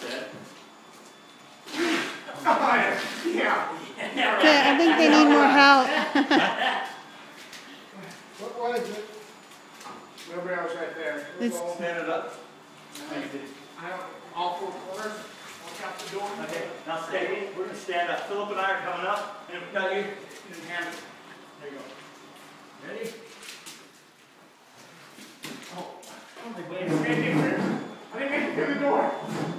that. Yeah. Yeah, I think they need more help. What was it? Nobody else right there. It's- Stand it up. All four corners. Watch out the door. Okay, now stay. We're going to stand up. Philip and I are coming up, and if we got you, you can hand it. There you go. Ready? Oh, Wait, I didn't make it through the door.